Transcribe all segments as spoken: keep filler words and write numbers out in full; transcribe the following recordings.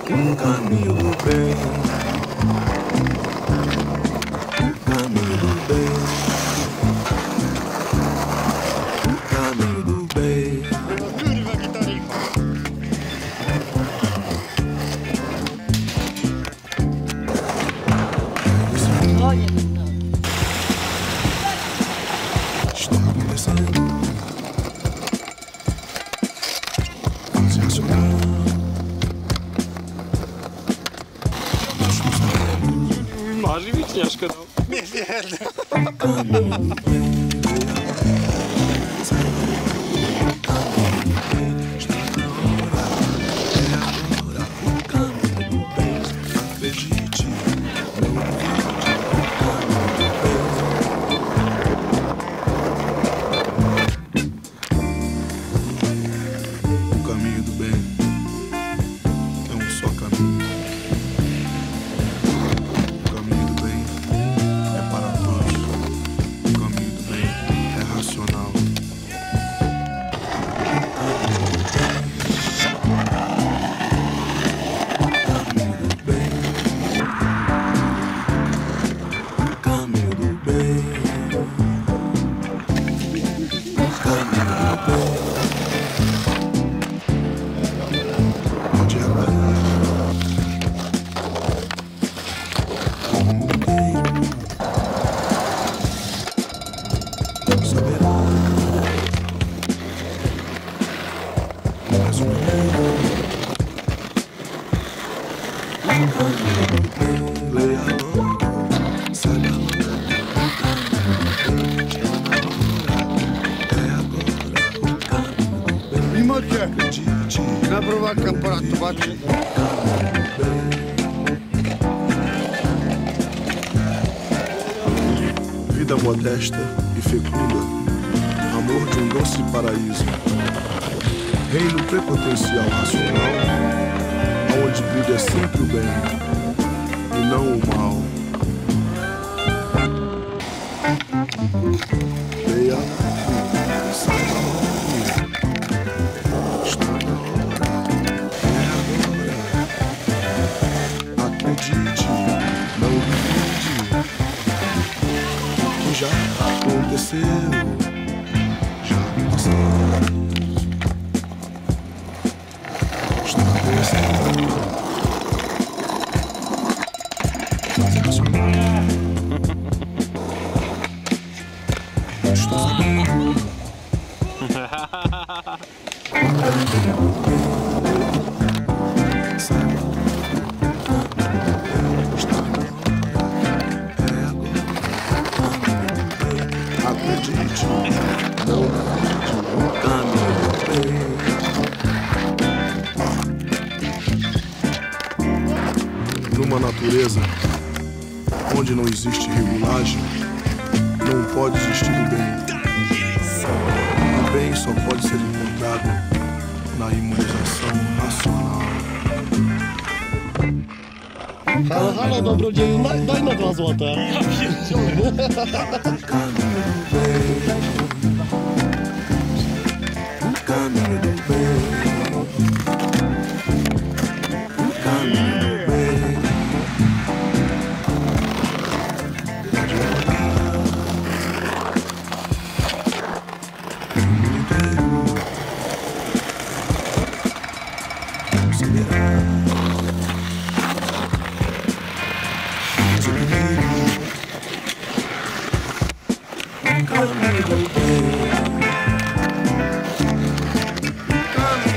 O caminho do bem, o caminho do bem, o caminho do bem. Kurwa, gitarycha. Olha, Está acontecendo. Sensacional. Masz i wiśniaszkę dał. Nie wiem. Na prowaka poratować. Vida modesta e fecunda, amor de um doce paraíso, reino prepotencial racional, onde brilha sempre o bem e não o mal. Leia, saiba, está na hora, é agora. Acredite, não duvide, o que já aconteceu, já aconteceu. Está acontecendo. Estou sabendo. Acredite, não acredite, o caminho bem. Numa natureza onde não existe regulagem, não pode existir o bem. O bem só pode ser encontrado na imunização racional. Halo, halo, dobrodzieju, daj na dwa złote. O caminho do bem, o caminho do bem, o caminho do bem. Pode rodar o mundo inteiro, saberá. Caminho do bem, caminho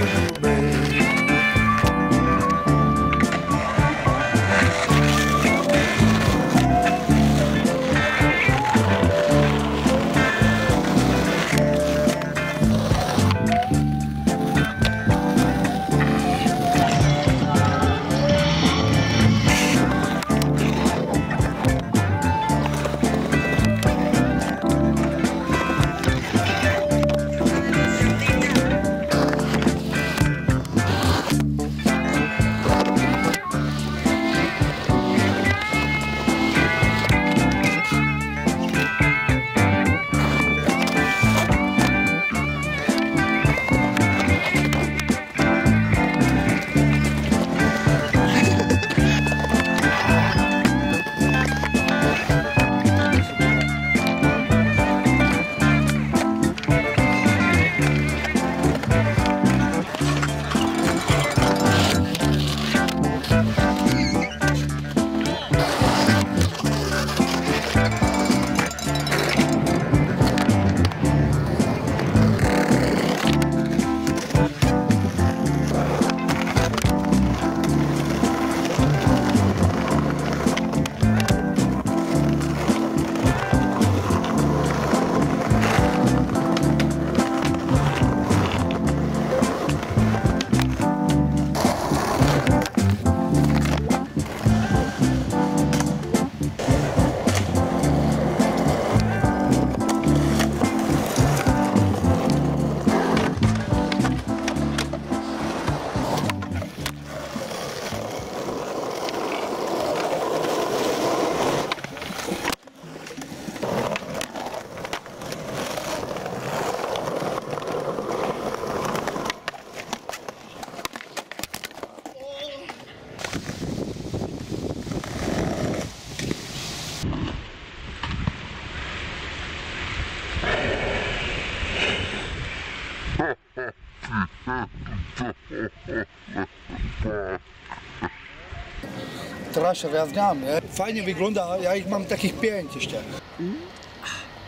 Trasher ja znam, nie? Fajnie wygląda, ja ich mam takich pięć jeszcze.